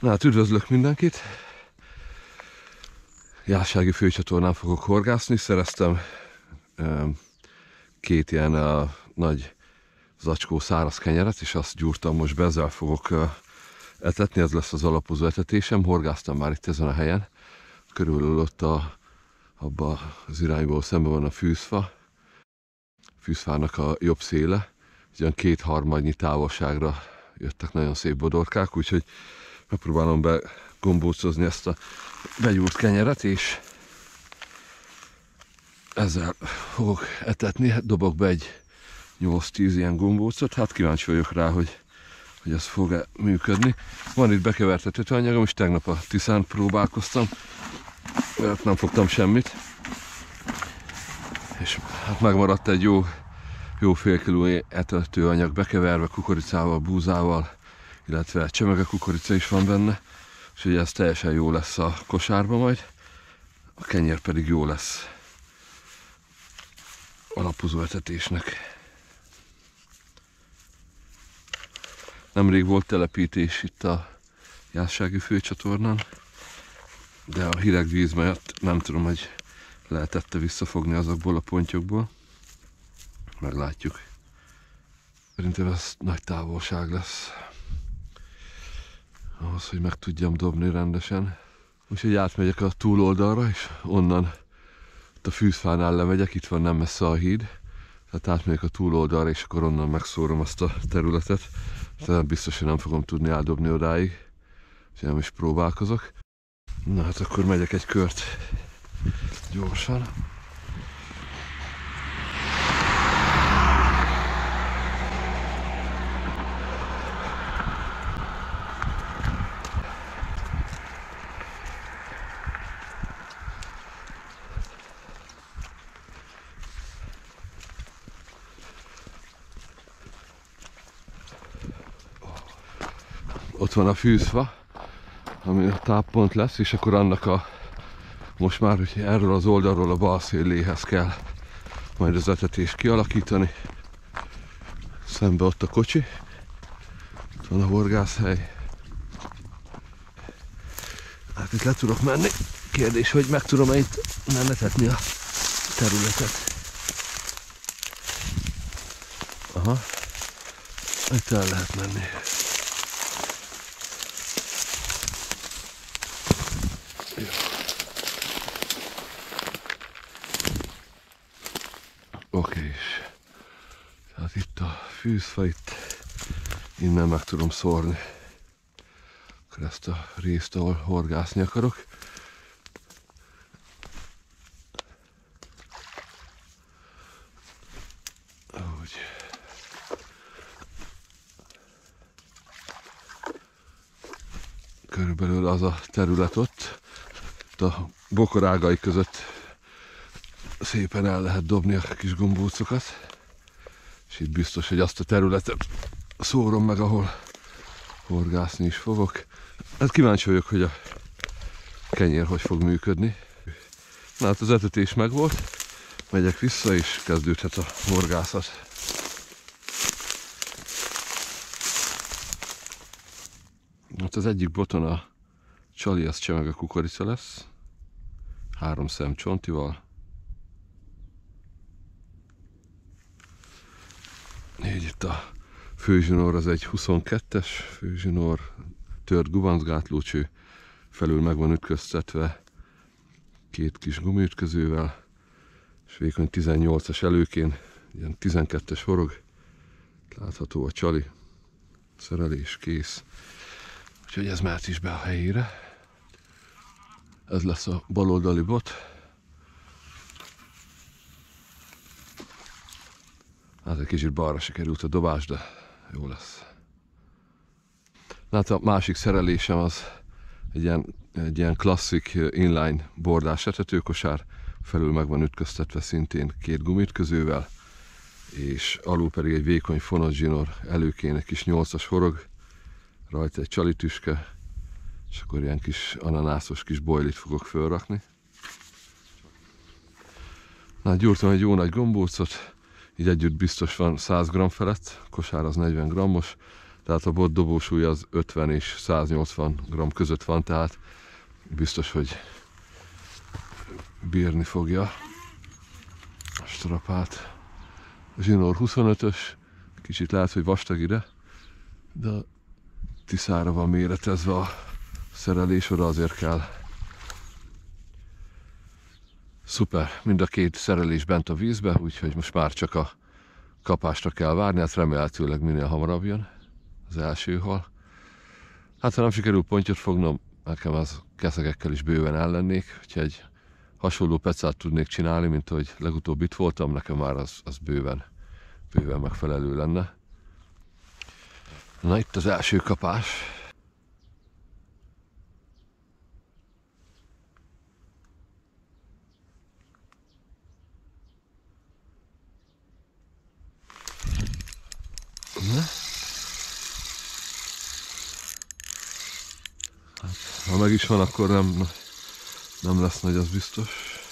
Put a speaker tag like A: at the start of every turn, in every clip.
A: Na hát üdvözlök mindenkit! Jászsági főcsatornán fogok horgászni. Szereztem két ilyen nagy zacskó száraz kenyeret, és azt gyúrtam most be, ezzel fogok etetni, ez lesz az alapozó etetésem. Horgáztam már itt ezen a helyen. Körülbelül ott abba az irányból szemben van a fűzfa. Fűzfának a jobb széle. Ugyan 2-3 távolságra jöttek nagyon szép bodorkák, úgyhogy megpróbálom begombócozni ezt a begyúrt kenyeret, és ezzel fogok etetni. Dobok be egy 8-10 ilyen gombócot, hát kíváncsi vagyok rá, hogy ez fog-e működni. Van itt bekevert etetőanyagom, és tegnap a Tiszán próbálkoztam, mert nem fogtam semmit. És hát megmaradt egy jó fél kiló etetőanyag bekeverve, kukoricával, búzával, illetve csemege kukorica is van benne, úgyhogy ez teljesen jó lesz a kosárba majd. A kenyér pedig jó lesz alapozó etetésnek. Nemrég volt telepítés itt a Jászsági főcsatornán, de a hideg víz miatt nem tudom, hogy lehetette visszafogni azokból a pontyokból. Meglátjuk. Szerintem ez nagy távolság lesz ahhoz, hogy meg tudjam dobni rendesen. Úgyhogy átmegyek a túloldalra, és onnan a fűzfánál lemegyek, itt van nem messze a híd. Tehát átmegyek a túloldalra, és akkor onnan megszórom azt a területet. Tehát biztos, hogy nem fogom tudni eldobni odáig. Úgyhogy nem is próbálkozok. Na hát akkor megyek egy kört gyorsan. Ott van a fűzfa, ami a táppont lesz, és akkor annak most már hogy erről az oldalról a bal széléhez kell majd az etetést kialakítani. Szembe ott a kocsi, ott van a horgászhely. Hát itt le tudok menni. Kérdés, hogy meg tudom-e itt nem etetni a területet. Aha, itt el lehet menni. Oké, és tehát itt a fűzfa, itt innen meg tudom szórni akkor ezt a részt, ahol horgászni akarok. Úgy. Körülbelül az a terület ott a bokorágai között szépen el lehet dobni a kis gombócokat, és itt biztos, hogy azt a területet szórom meg, ahol horgászni is fogok. Hát kíváncsi vagyok, hogy a kenyér hogy fog működni. Na hát az etetés megvolt, megyek vissza, és kezdődhet a horgászat. Hát az egyik boton a csali, az csemege kukorica lesz, 3 szem csontival. Így itt a főzsinór az egy 22-es főzsinór, tört gubancgátlócső, felül meg van ütköztetve 2 kis gumiütközővel, és vékony 18-as előkén, ilyen 12-es horog, látható a csali, szerelés kész, úgyhogy ez mehet is be a helyére. Ez lesz a baloldali bot. Hát egy kicsit balra sikerült a dobás, de jó lesz. Hát a másik szerelésem az egy ilyen klasszik inline bordás etetőkosár, felül meg van ütköztetve szintén 2 gumiütközővel, és alul pedig egy vékony fonott zsinór, előkén egy kis 8-as horog, rajta egy csalitüske, és akkor ilyen kis ananászos kis bojlit fogok fölrakni. Na, gyúrtam egy jó nagy gombócot, így együtt biztos van 100 g felett, a kosár az 40 g-os, Tehát a bot dobósúlya az 50 és 180 g között van, tehát biztos, hogy bírni fogja a strapát. A zsinór 25-ös, kicsit lehet, hogy vastag ide, de a tiszára van méretezve a szerelés, oda azért kell. Szuper, mind a két szerelés bent a vízbe, úgyhogy most már csak a kapásra kell várni, hát remélhetőleg minél hamarabb jön az első hal. Hát ha nem sikerül pontyot fognom, nekem az keszegekkel is bőven ellennék, hogyha egy hasonló pecát tudnék csinálni, mint hogy legutóbb itt voltam, nekem már az bőven megfelelő lenne. Na itt az első kapás. Na. Hát, ha meg is van, akkor nem lesz nagy, az biztos.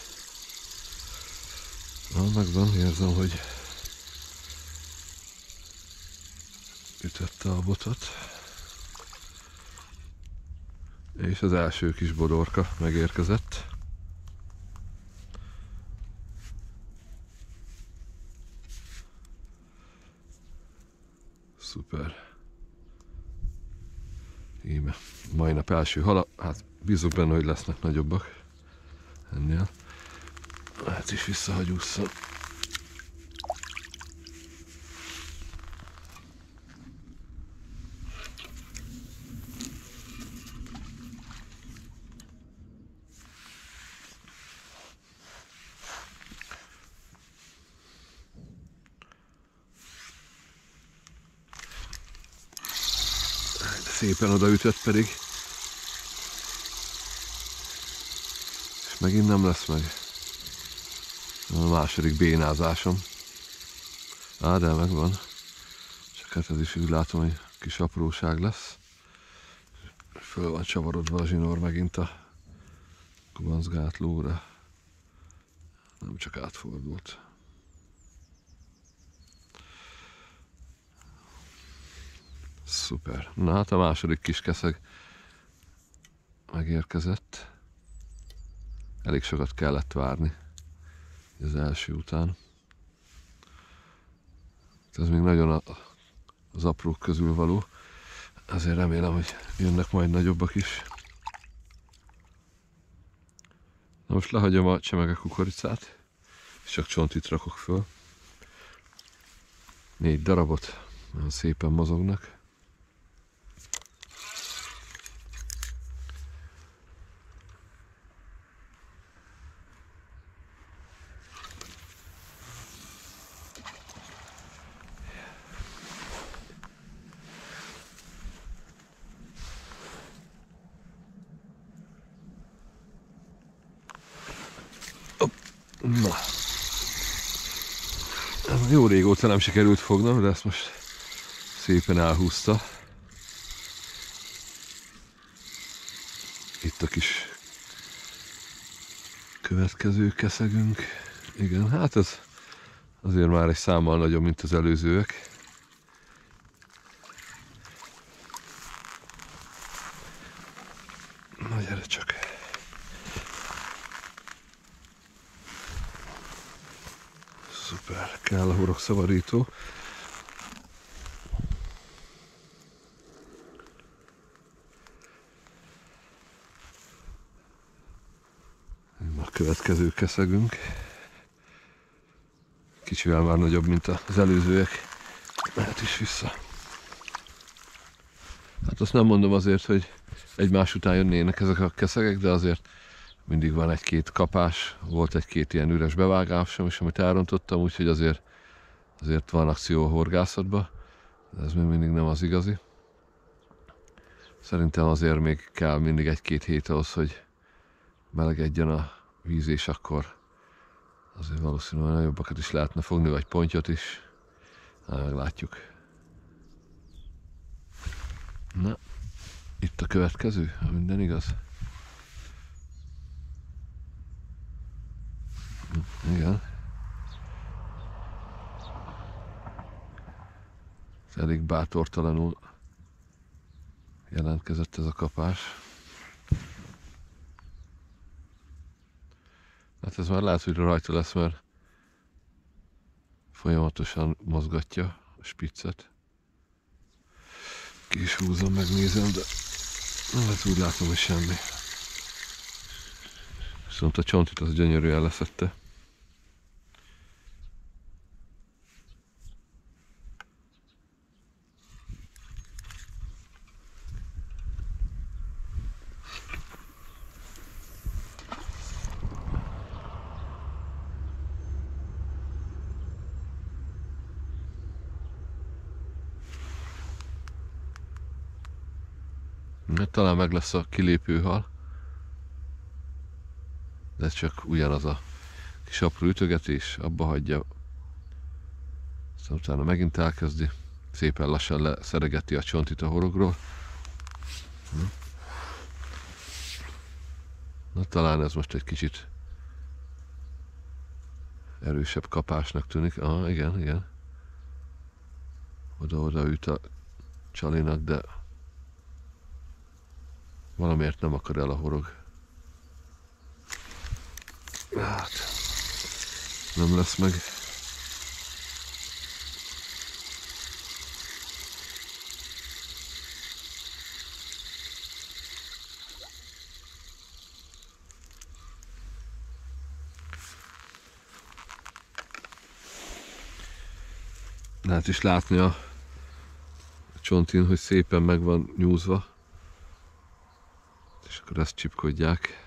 A: Na, megvan, érzem, hogy ütötte a botot. És az első kis bodorka megérkezett. Szuper. Íme, mai nap első hala, hát bízok benne, hogy lesznek nagyobbak ennél. Hát is visszahagyússzam. Szépen odaütött pedig. És megint nem lesz meg. A második bénázásom. Á, de megvan. Csak hát ez is úgy látom, hogy kis apróság lesz. Föl van csavarodva a zsinór megint a kubancgátlóra. Nem csak átfordult. Szuper. Na hát a második kis keszeg megérkezett. Elég sokat kellett várni az első után. Ez még nagyon az aprók közül való. Azért remélem, hogy jönnek majd nagyobbak is. Na most lehagyom a csemege kukoricát, és csak csontit rakok föl. 4 darabot, nagyon szépen mozognak. Na, jó régóta nem sikerült fognom, de ezt most szépen elhúzta. Itt a kis következő keszegünk. Igen, hát ez azért már egy számmal nagyobb, mint az előzőek. Na gyere csak! Szuper, kell a horokszabadító. A következő keszegünk. Kicsivel már nagyobb, mint az előzőek. Mehet is vissza. Hát azt nem mondom azért, hogy egymás után jönnének ezek a keszegek, de azért mindig van egy-két kapás, volt egy-két ilyen üres bevágásom is, amit elrontottam, úgyhogy azért van akció a horgászatban, de ez még mindig nem az igazi. Szerintem azért még kell mindig egy-két hét ahhoz, hogy melegedjen a víz, és akkor azért valószínűleg nagyobbakat is lehetne fogni, vagy pontyot is. Meglátjuk. Na, itt a következő, ha minden igaz. Igen. Elég bátortalanul jelentkezett ez a kapás. Hát ez már lehet, hogy rajta lesz, mert folyamatosan mozgatja a spiccet. Ki is húzom, megnézem, de hát úgy látom, hogy semmi. Viszont a csontit az gyönyörűen leszette. Talán meg lesz a kilépőhal, de csak ugyanaz a kis apró ütögetés, abba hagyja, aztán utána megint elkezdi, szépen lassan leszeregeti a csontit a horogról. Na, talán ez most egy kicsit erősebb kapásnak tűnik. Igen. Oda-oda üt a csalinak, de valamiért nem akar el a horog. Hát, nem lesz meg. Lehet is látni a csontin, hogy szépen meg van nyúzva. És akkor ezt csipkodják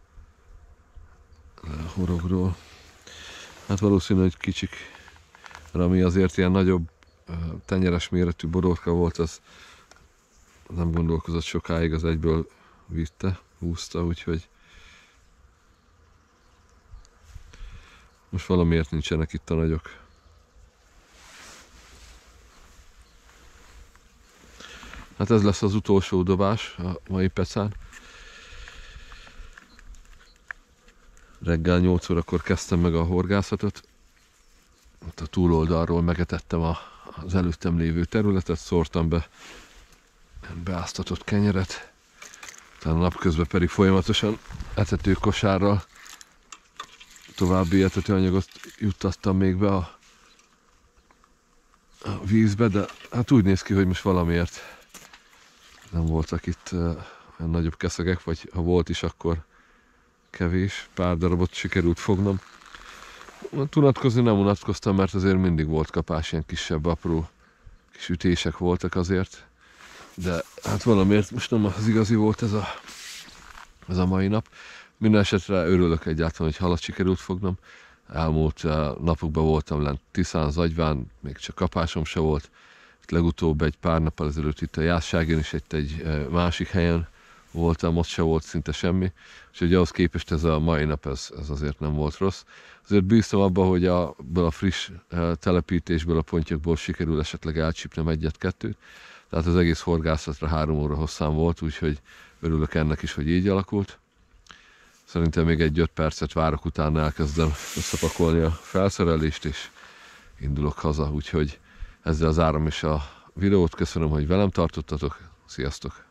A: a horogról. Hát valószínű, hogy kicsik, ami azért ilyen nagyobb tenyeres méretű boróka volt, az nem gondolkozott sokáig, az egyből vitte, húzta, úgyhogy most valamiért nincsenek itt a nagyok. Hát ez lesz az utolsó dobás a mai pecán. Reggel 8 órakor kezdtem meg a horgászatot. Ott a túloldalról megetettem az előttem lévő területet, szórtam be beáztatott kenyeret. Utána napközben pedig folyamatosan etetőkosárral további etetőanyagot juttattam még be a vízbe, de hát úgy néz ki, hogy most valamiért nem voltak itt olyan nagyobb keszegek, vagy ha volt is, akkor kevés, pár darabot sikerült fognom. Unatkozni nem unatkoztam, mert azért mindig volt kapás, ilyen kisebb, apró kis ütések voltak azért, de hát valamiért most nem az igazi volt ez a mai nap. Minden esetre örülök egyáltalán, hogy halat sikerült fognom. Elmúlt napokban voltam lent Tiszán, Zagyván, még csak kapásom se volt. Legutóbb egy pár nappal ezelőtt itt a Jászságén is egy másik helyen voltam, ott se volt szinte semmi, és hogy ahhoz képest ez a mai nap ez azért nem volt rossz. Azért bíztam abban, hogy abból a friss telepítésből, a pontyokból sikerül esetleg elcsípnem egyet-kettőt. Tehát az egész horgászatra 3 óra hosszán volt, úgyhogy örülök ennek is, hogy így alakult. Szerintem még egy 5 percet várok, utána elkezdem összepakolni a felszerelést, és indulok haza, úgyhogy ezzel zárom is a videót. Köszönöm, hogy velem tartottatok. Sziasztok!